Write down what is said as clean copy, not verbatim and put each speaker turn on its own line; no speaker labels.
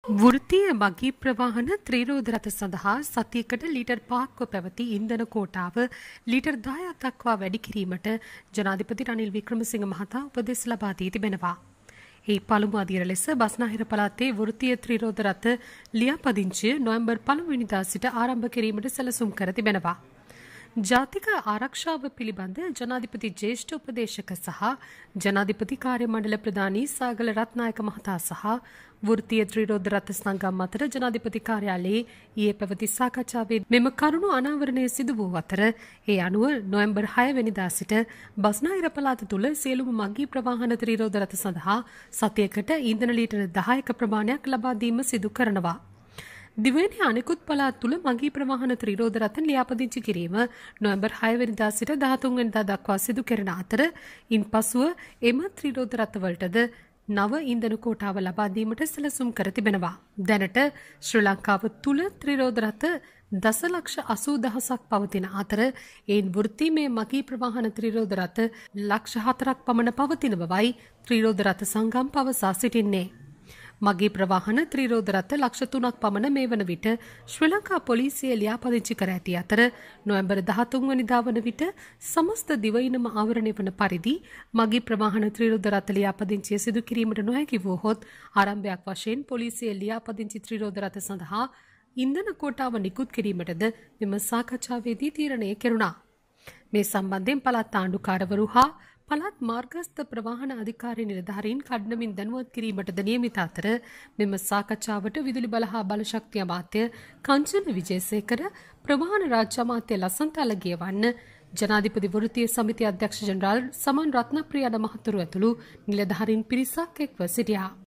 වෘත්තීය මගී ප්‍රවාහන ත්‍රිරෝද රථ සඳහා සතියකට ලීටර් 5ක්ව පැවති ඉන්ධන කෝටාව ලීටර් 10ක් දක්වා වැඩි කිරීමට ජනාධිපති රනිල් වික්‍රමසිංහ මහතා උපදෙස් ලබා දී තිබෙනවා. ඒ පළමු අදියර ලෙස බස්නාහිර පළාතේ වෘත්තීය ත්‍රිරෝද රථ ලියාපදිංචිය නොවැම්බර් 1 වෙනිදා සිට ආරම්භ කිරීමට සැලසුම් කර තිබෙනවා. ජාතික ආරක්ෂාව පිළිබඳ ජනාධිපති ජ්‍යෙෂ්ඨ උපදේශක සහ ජනාධිපති කාර්ය මණ්ඩල ප්‍රධානී සාගල රත්නායක මහතා සහ වෘත්තීය ත්‍රිරෝද රථ සංගම් අතර ජනාධිපති කාර්යාලයේ ඊයේ පැවති සාකච්ඡාවේ මෙම කරුණු අනාවරණය සිදු වූ අතර ඒ අනුව නොවැම්බර් 6 වෙනිදා සිට බස්නාහිර පළාත තුළ සියලුම මගී ප්‍රවාහන ත්‍රිරෝද රථ සඳහා සතියකට ඉන්ධන ලීටර 10ක ප්‍රමාණයක් ලබා දීම සිදු කරනවා. දිවයිනේ අනෙකුත් පළාත් තුළ මගී ප්‍රවාහන ත්‍රිරෝද රථ ලියාපදිංචි කිරීම නොවැම්බර් 6 වෙනිදා සිට 13 වෙනිදා දක්වා සිදු කෙරෙන අතර ඉන්පසුව එම ත්‍රිරෝද රථවලටද නව ඉන්ධන කෝටාව ලබා දීමට සැලසුම් කර තිබෙනවා. දැනට ශ්‍රී ලංකාව තුළ ත්‍රිරෝද රථ 10,80,000ක් පවතින අතර එයින් වෘත්තීමය මගී ප්‍රවාහන ත්‍රිරෝද රථ 4,00,000ක් පමණ පවතින බවයි ත්‍රිරෝද රථ සංගම් පවසා සිටින්නේ. මගී ප්‍රවාහන ත්‍රිරෝද රථ 3,00,000ක් පමණ මේ වන විට ශ්‍රී ලංකා පොලිසිය ලියාපදිංචි කර ඇති අතර නොවැම්බර් 13 වෙනිදා වන විට සමස්ත දිවයිනම ආවරණය වන පරිදි මගී ප්‍රවාහන ත්‍රිරෝද රථ ලියාපදිංචිය සිදු කිරීමට නොහැකි වූහොත් ආරම්භයක් වශයෙන් පොලිසිය ලියාපදිංචි ත්‍රිරෝද රථ සඳහා ඉන්ධන කෝටාව නිකුත් කිරීමටද මෙම සාකච්ඡාවේදී තීරණය කෙරුණා. මේ සම්බන්ධයෙන් පළාත් ආණ්ඩුකාරවරු හා පළාත් මාර්ගස්ථ ප්‍රවාහන අධිකාරී නිලධාරීන් කඩනමින් දැනුවත් කිරීමටද නියමිත අතර මෙම සාකච්ඡාවට විදුලි බල හා බලශක්ති අමාත්‍ය කංචන විජේසේකර, ප්‍රවාහන රාජ්‍ය අමාත්‍ය ලසන්ත අලගියවන්න, ජනාධිපති වෘත්තීය සමිති අධ්‍යක්ෂ ජෙනරාල් සමන් රත්නප්‍රිය යන මහතුරු ඇතුළු නිලධාරීන් පිරිසක් එක්ව සිටියා.